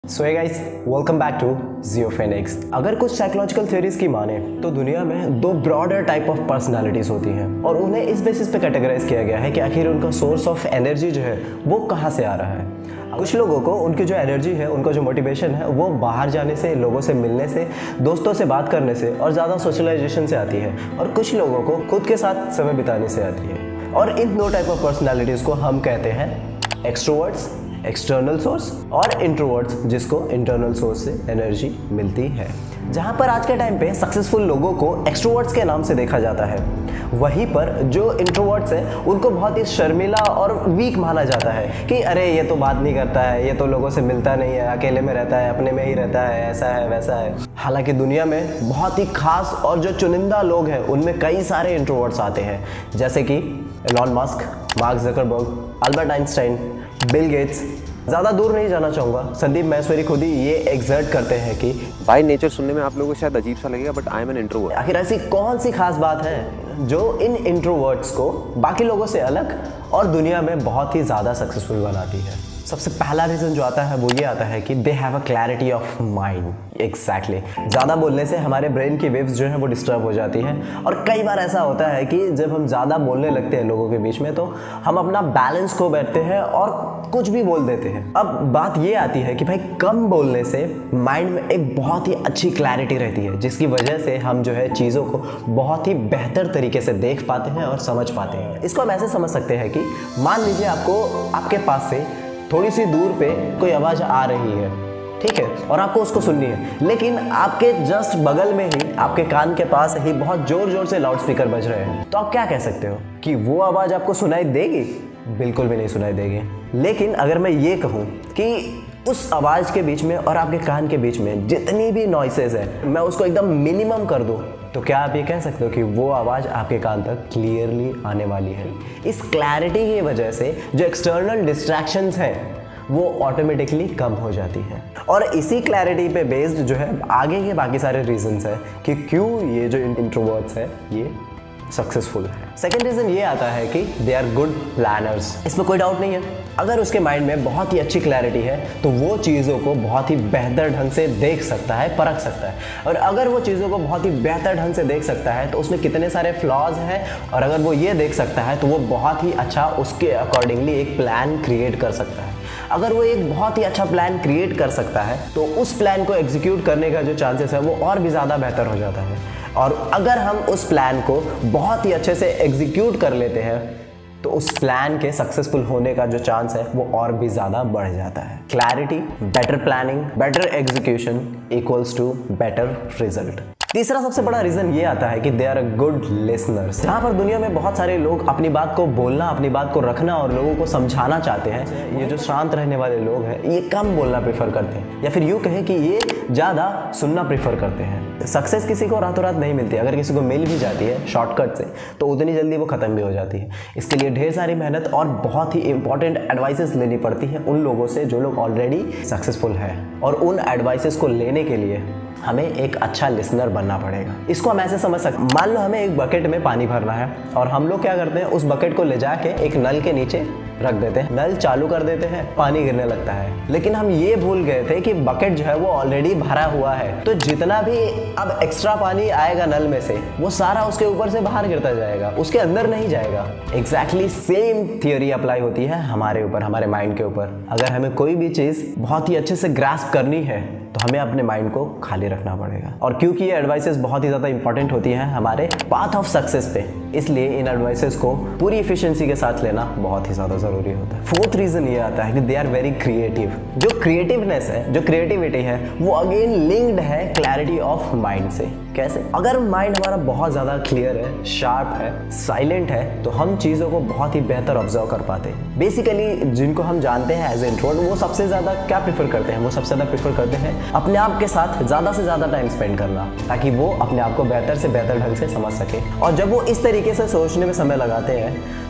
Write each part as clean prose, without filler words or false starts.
So hey guys, welcome back to Geo Phoenix. अगर कुछ psychological theories की माने तो दुनिया में दो ब्रॉडर टाइप ऑफ पर्सनालिटीज होती हैं और उन्हें इस बेसिस पे कैटेगराइज किया गया है कि आखिर उनका सोर्स ऑफ एनर्जी जो है वो कहाँ से आ रहा है। कुछ लोगों को उनकी जो एनर्जी है, उनका जो मोटिवेशन है वो बाहर जाने से, लोगों से मिलने से, दोस्तों से बात करने से और ज़्यादा सोशलाइजेशन से आती है, और कुछ लोगों को खुद के साथ समय बिताने से आती है। और इन दो टाइप ऑफ पर्सनालिटीज़ को हम कहते हैं एक्सट्रोवर्ट्स, एक्सटर्नल सोर्स, और इंट्रोवर्ट्स, जिसको इंटरनल सोर्स से एनर्जी मिलती है। जहां पर आज के टाइम पे सक्सेसफुल लोगों को एक्सट्रोवर्ट्स के नाम से देखा जाता है, वहीं पर जो इंट्रोवर्ट्स हैं उनको बहुत ही शर्मिला और वीक माना जाता है कि अरे ये तो बात नहीं करता है, ये तो लोगों से मिलता नहीं है, अकेले में रहता है, अपने में ही रहता है, ऐसा है वैसा है। हालांकि दुनिया में बहुत ही खास और जो चुनिंदा लोग हैं उनमें कई सारे इंट्रोवर्ट्स आते हैं, जैसे कि Elon Musk, Mark Zuckerberg, Albert Einstein, Bill Gates. ज़्यादा दूर नहीं जाना चाहूँगा, संदीप महेश्वरी खुद ही ये एग्जर्ट करते हैं कि बाय नेचर सुनने में आप लोगों को शायद अजीब सा लगेगा, but I am an introvert. आखिर ऐसी कौन सी खास बात है जो इन इंट्रोवर्ट्स को बाकी लोगों से अलग और दुनिया में बहुत ही ज़्यादा सक्सेसफुल बनाती है। सबसे पहला रीज़न जो आता है वो ये आता है कि they have a clarity of mind. Exactly, ज़्यादा बोलने से हमारे ब्रेन की वेव्स जो है वो डिस्टर्ब हो जाती हैं, और कई बार ऐसा होता है कि जब हम ज़्यादा बोलने लगते हैं लोगों के बीच में तो हम अपना बैलेंस खो बैठते हैं और कुछ भी बोल देते हैं। अब बात ये आती है कि भाई कम बोलने से माइंड में एक बहुत ही अच्छी क्लैरिटी रहती है, जिसकी वजह से हम जो है चीज़ों को बहुत ही बेहतर तरीके से देख पाते हैं और समझ पाते हैं। इसको हम ऐसे समझ सकते हैं कि मान लीजिए आपके पास से थोड़ी सी दूर पे कोई आवाज़ आ रही है, ठीक है, और आपको उसको सुननी है, लेकिन आपके जस्ट बगल में ही, आपके कान के पास ही बहुत जोर जोर से लाउड स्पीकर बज रहे हैं, तो आप क्या कह सकते हो कि वो आवाज़ आपको सुनाई देगी? बिल्कुल भी नहीं सुनाई देगी। लेकिन अगर मैं ये कहूँ कि उस आवाज़ के बीच में और आपके कान के बीच में जितनी भी नॉइसेज है मैं उसको एकदम मिनिमम कर दूँ, तो क्या आप ये कह सकते हो कि वो आवाज़ आपके कान तक क्लियरली आने वाली है? इस क्लैरिटी की वजह से जो एक्सटर्नल डिस्ट्रैक्शंस हैं वो ऑटोमेटिकली कम हो जाती है, और इसी क्लैरिटी पे बेस्ड जो है आगे के बाकी सारे रीजंस हैं कि क्यों ये जो इंट्रोवर्ट्स है ये सक्सेसफुल है। सेकेंड रीज़न ये आता है कि दे आर गुड प्लानर्स। इसमें कोई डाउट नहीं है, अगर उसके माइंड में बहुत ही अच्छी क्लैरिटी है तो वो चीज़ों को बहुत ही बेहतर ढंग से देख सकता है, परख सकता है, और अगर वो चीज़ों को बहुत ही बेहतर ढंग से देख सकता है तो उसमें कितने सारे फ्लॉज हैं, और अगर वो ये देख सकता है तो वो बहुत ही अच्छा उसके अकॉर्डिंगली एक प्लान क्रिएट कर सकता है। अगर वो एक बहुत ही अच्छा प्लान क्रिएट कर सकता है तो उस प्लान को एग्जीक्यूट करने का जो चांसेस है वो और भी ज़्यादा बेहतर हो जाता है, और अगर हम उस प्लान को बहुत ही अच्छे से एग्जीक्यूट कर लेते हैं तो उस प्लान के सक्सेसफुल होने का जो चांस है वो और भी ज़्यादा बढ़ जाता है। Clarity, better planning, better execution equals to better result. तीसरा सबसे बड़ा रीज़न ये आता है कि they are a good listeners. जहाँ पर दुनिया में बहुत सारे लोग अपनी बात को बोलना, अपनी बात को रखना और लोगों को समझाना चाहते हैं, ये जो शांत रहने वाले लोग हैं ये कम बोलना प्रेफर करते हैं, या फिर यूँ कहें कि ये ज़्यादा सुनना प्रेफर करते हैं। सक्सेस किसी को रातों रात नहीं मिलती, अगर किसी को मिल भी जाती है शॉर्टकट से तो उतनी जल्दी वो ख़त्म भी हो जाती है। इसके लिए ढेर सारी मेहनत और बहुत ही इंपॉर्टेंट एडवाइसेस लेनी पड़ती है उन लोगों से जो लोग ऑलरेडी सक्सेसफुल हैं, और उन एडवाइसेस को लेने के लिए हमें एक अच्छा लिसनर बनना पड़ेगा। इसको हम ऐसे समझ सकते हैं, मान लो हमें एक बकेट में पानी भरना है और हम लोग क्या करते हैं, उस बकेट को ले जाके एक नल के नीचे रख देते हैं, नल चालू कर देते हैं, पानी गिरने लगता है। लेकिन हम ये भूल गए थे कि बकेट जो है वो ऑलरेडी भरा हुआ है, तो जितना भी अब एक्स्ट्रा पानी आएगा नल में से वो सारा उसके ऊपर से बाहर गिरता जाएगा, उसके अंदर नहीं जाएगा। एग्जैक्टली सेम थियोरी अप्लाई होती है हमारे ऊपर, हमारे माइंड के ऊपर। अगर हमें कोई भी चीज़ बहुत ही अच्छे से ग्रास्प करनी है तो हमें अपने माइंड को खाली रखना पड़ेगा, और क्योंकि ये एडवाइसेस बहुत ही ज़्यादा इंपॉर्टेंट होती हैं हमारे पाथ ऑफ सक्सेस पे, इसलिए इन एडवाइसेस को पूरी एफिशिएंसी के साथ लेना बहुत ही ज़्यादा ज़रूरी होता है। फोर्थ रीज़न ये आता है कि दे आर वेरी क्रिएटिव। जो क्रिएटिवनेस है, जो क्रिएटिविटी है वो अगेन लिंक्ड है क्लैरिटी ऑफ माइंड से। कैसे? अगर माइंड हमारा बहुत ज़्यादा क्लियर है, शार्प है, साइलेंट है, तो हम चीज़ों को बहुत ही बेहतर ऑब्जर्व कर पाते हैं। बेसिकली जिनको हम जानते हैं एज ए इंट्रोवर्ट, वो सबसे ज़्यादा क्या प्रेफर करते हैं? वो सबसे ज़्यादा प्रेफर करते हैं अपने आप के साथ ज़्यादा से ज़्यादा टाइम स्पेंड करना, ताकि वो अपने आप को बेहतर से बेहतर ढंग से समझ सके। और जब वो इस तरीके से सोचने में समय लगाते हैं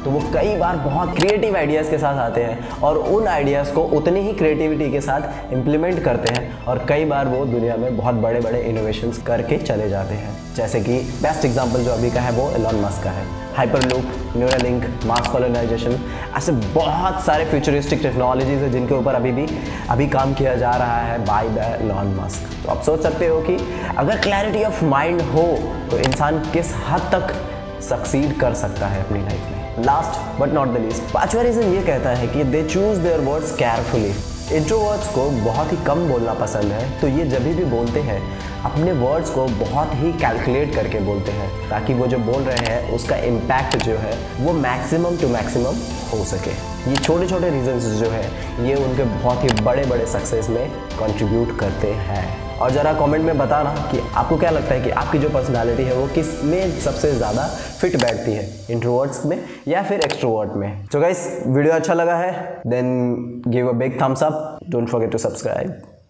तो वो कई बार बहुत क्रिएटिव आइडियाज़ के साथ आते हैं और उन आइडियाज़ को उतनी ही क्रिएटिविटी के साथ इम्प्लीमेंट करते हैं और कई बार वो दुनिया में बहुत बड़े बड़े इनोवेशंस करके चले जाते हैं। जैसे कि बेस्ट एग्जांपल जो अभी का है वो एलन मस्क का है। हाइपरलूप, न्यूरालिंक, मार्स कॉलोनाइजेशन, ऐसे बहुत सारे फ्यूचरिस्टिक टेक्नोलॉजीज है जिनके ऊपर अभी काम किया जा रहा है बाय द एलन मस्क। तो आप सोच सकते हो कि अगर क्लैरिटी ऑफ माइंड हो तो इंसान किस हद तक सक्सीड कर सकता है अपनी लाइफ में। Last but not the least, पांचवा रीजन ये कहता है कि they choose their words carefully. Introverts को बहुत ही कम बोलना पसंद है, तो ये जब भी बोलते हैं अपने वर्ड्स को बहुत ही कैलकुलेट करके बोलते हैं ताकि वो जो बोल रहे हैं उसका इम्पैक्ट जो है वो मैक्सिमम टू मैक्सिमम हो सके। ये छोटे छोटे रीजंस जो है ये उनके बहुत ही बड़े बड़े सक्सेस में कंट्रीब्यूट करते हैं। और ज़रा कमेंट में बताना कि आपको क्या लगता है कि आपकी जो पर्सनालिटी है वो किस में सबसे ज़्यादा फिट बैठती है, इंट्रोवर्ट्स में या फिर एक्सट्रोवर्ट में। तो गाइस, वीडियो अच्छा लगा है then give a big thumbs up, don't forget to subscribe.